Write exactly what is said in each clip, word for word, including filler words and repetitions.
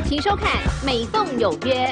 请收看《美凤有约》。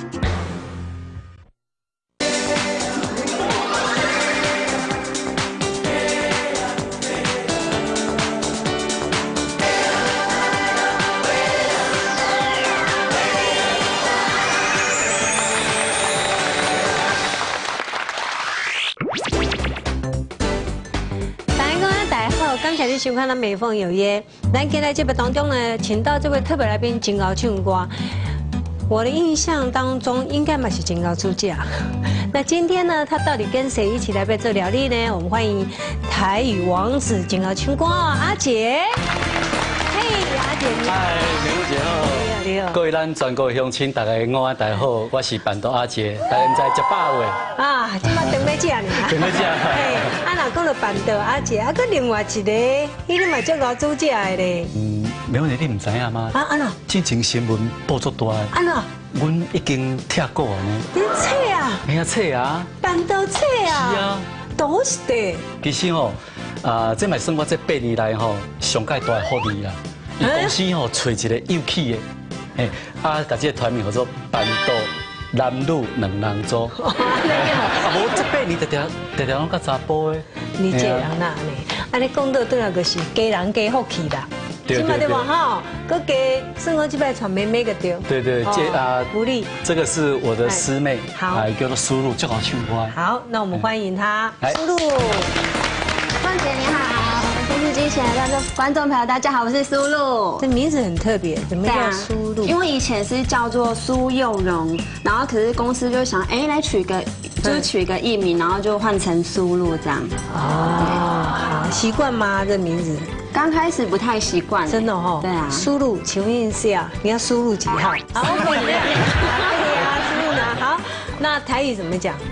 感谢你收看咱《美凤有约》。咱今天节目当中呢，请到这位特别来宾真高唱歌。我的印象当中，应该嘛是真高出价。那今天呢，他到底跟谁一起来被做疗愈呢？我们欢迎台语王子真高唱歌阿杰。嘿，阿杰你好。 嗨，美凤姐好。你好。各位咱全国乡亲，大家午安，大家好，我是板豆阿杰，大家在食饱未？ 啊，今麦等要食呢。 等要食。 嘿，啊，若讲到板豆阿杰，啊，搁另外一个，伊咧嘛足高主食的咧。 嗯，美凤姐你唔知影吗？ 啊，安怎？ 之前新闻报足大。 安怎？ 阮已经拆过呢。 你册啊？ 哎呀，册啊。 板豆册啊？ 是啊。 都是的。 其实吼，啊，这嘛算我这八年来吼上介大的福利啦。伊公司吼找一个有气的。哎，啊，把这个团名叫做板豆男女两人组。啊，无这八年常常常常拢甲查甫的。 你这人哪呢？啊，你讲到倒来就是家人家福气啦。对对对。嘛哈，搁加算我这摆传妹妹个对。 对对，这啊， 福利。 这个是我的师妹， 好， 叫做苏露，就好唱歌。 好，那我们欢迎她，苏露。 凤姐你好。电视机前的观众朋友，大家好，我是苏露。 这名字很特别，怎么叫苏露？ 因为以前是叫做苏幼荣，然后可是公司就想，哎，来取个，就是取个艺名，然后就换成苏露这样。 哦，好，习惯吗？这名字？ 刚开始不太习惯。真的哦。 对啊。 苏露，请问一下，你要输入几号？好，可以啊，苏露呢？好，那台语怎么讲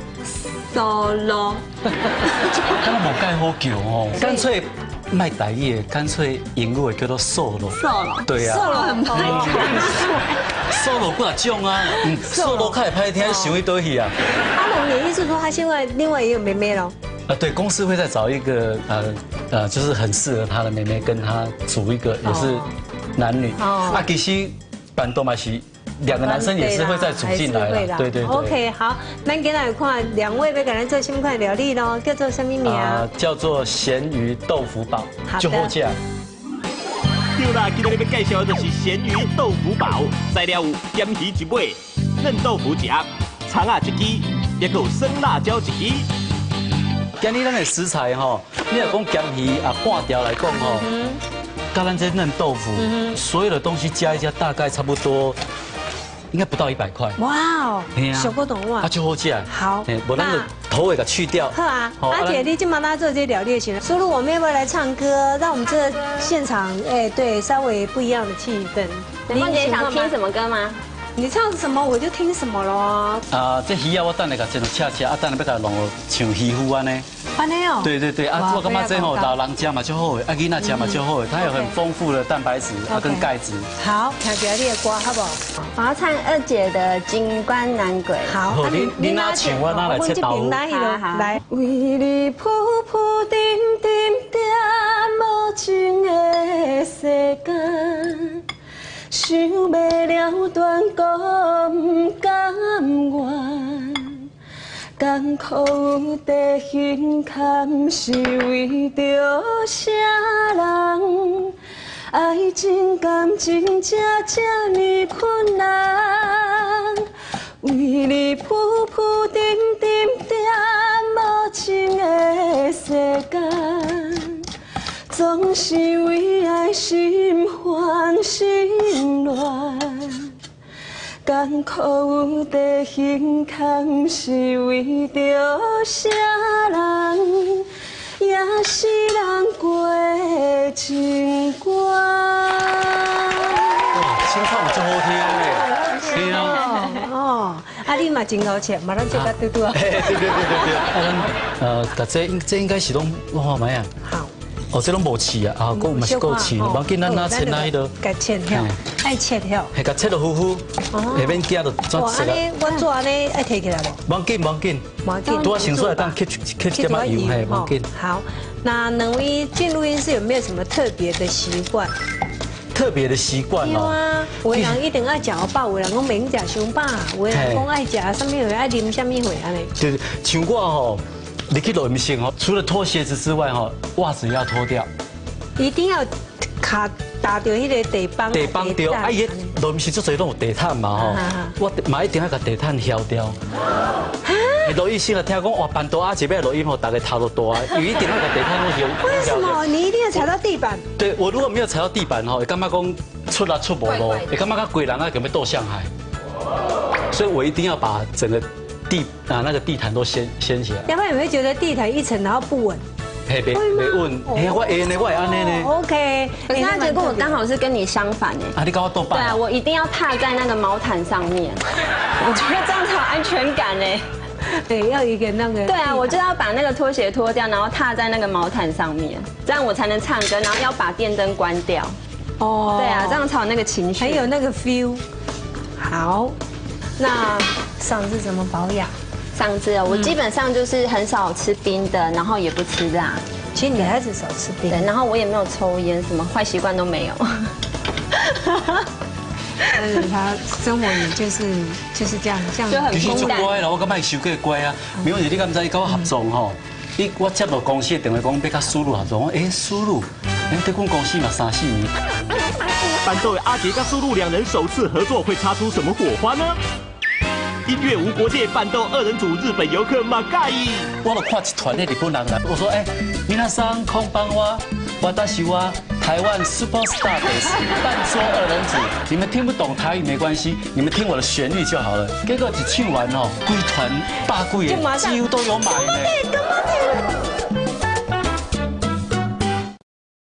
？solo。 我无介好叫哦，干脆。卖台语的，干脆英语的叫做 solo。solo。对啊。 solo 很拍听。 solo 不哪种啊？嗯 ，solo 开拍听，想一堆去啊。 阿龙也意思说他现在另外也有妹妹喽。 啊，对，公司会再找一个呃呃，就是很适合他的妹妹，跟他组一个也是男女。哦。啊，其实板豆嘛是。两个男生也是会再组进来的，对对对。 OK， 好，咱今天有看两位要给咱做什么款料理咯？叫做什么名啊？ 叫做咸鱼豆腐煲，就好食。 对啦，今日要介绍的就是咸鱼豆腐煲，材料有咸鱼一尾、嫩豆腐一盒、葱啊一支，也有生辣椒一支。 今日咱的食材吼，你若讲咸鱼啊半条来讲吼，跟咱这嫩豆腐，所有的东西加一加，大概差不多。应该不到一百块。哇哦， 小果懂哇， 啊就好吃。 好， 我那个头尾给去掉。 好啊，阿姐，你今晚拉做这些料理行了。苏露，我们要不要来唱歌？让我们这现场，哎，对，稍微不一样的气氛。 凤姐想听什么歌吗？ 你唱什么我就听什么咯。 啊，这鱼啊，我等下甲整到恰恰，啊，等下要甲弄像鱼糊安尼。 安尼哦。 对对对，啊，我感觉这吼老人吃嘛就好的，啊囡仔吃嘛就好的，它有很丰富的蛋白质啊跟钙质。 好，听表你的歌好不好？ 我要唱二姐的《金冠男鬼》。 好， 你你哪唱我哪来切刀？ 来， 为你铺铺点点点无情的世间。想要了断，搁不甘愿，艰苦的心坎是为着啥人？爱情感情才这呢困难，为你铺铺点点点无情的世间。总是为爱心烦心乱，艰苦的心坎是为着啥人，也是人过的情关。 哇，清唱得真好听耶！对啊。 哦，啊，你嘛真好吃，马上就甲嘟嘟啊。 对对对对对。啊，咱呃，这这应该是拢我看卖啊。好。哦，这拢无刺啊，啊，够嘛是够刺，无紧，咱拿切那迄个， 该切掉，爱切掉， 系甲切到糊糊，下面夹到怎切啦？我做安尼爱摕起来无？ 无紧，无紧， 无紧， 拄啊先出来当吸吸点仔油，嘿，无紧。 好，那两位进录音室有没有什么特别的习惯？ 特别的习惯有哦。 啊，有的人一定爱食饱，有的人讲免食伤饱，有的人讲爱食什么货，爱啉什么货安尼。 就是像我吼，你去录音室吼，除了脱鞋子之外吼，袜子也要脱掉。 一定要卡打到迄个地板。 地板掉，啊伊录音室做侪拢有地毯嘛吼，我嘛一定要甲地毯削掉。录音室啊，听讲哇，办桌啊这边录音吼，大家头都大，伊一定要甲地毯拢削。 为什么你一定要踩到地板？ 对我如果没有踩到地板吼，会感觉讲出啊出无路，会感觉讲规人啊，准备斗向海。所以我一定要把整个地啊那个地毯都掀掀起来。 要不然你会觉得地毯一层然后不稳。 嘿，没没稳，嘿，我会呢，我会安尼呢。 OK， 可是他结果我刚好是跟你相反哎。 啊，你跟我多半。 对啊，我一定要踏在那个毛毯上面，我觉得这样才有安全感哎。 对，要一个那个。 对啊，我就要把那个拖鞋脱掉，然后踏在那个毛毯上面，这样我才能唱歌，然后要把电灯关掉。哦。对啊，这样才有那个情绪， 还有那个 feel。好，那嗓子怎么保养？ 嗓子哦，我基本上就是很少吃冰的，然后也不吃辣。 其实女孩子少吃冰。 对，然后我也没有抽烟，什么坏习惯都没有。 但是他生活也就是就是这样，这样就很其实平淡。 足乖啦，我感觉伊收过乖啊。没问题，你敢知伊跟我合作吼？伊我接到公司的电话讲要甲苏露合作，我诶苏露，哎，这间公司嘛三四年。 伴奏阿杰跟苏露两人首次合作会擦出什么火花呢？音乐无国界，伴奏二人组日本游客马盖。 我就看一团的日本人来，我说哎，皆さんこんばんは，私は台湾 super star 的伴奏二人组。你们听不懂台语没关系，你们听我的旋律就好了。结果一唱完哦，规团百几个，几乎都有买呢。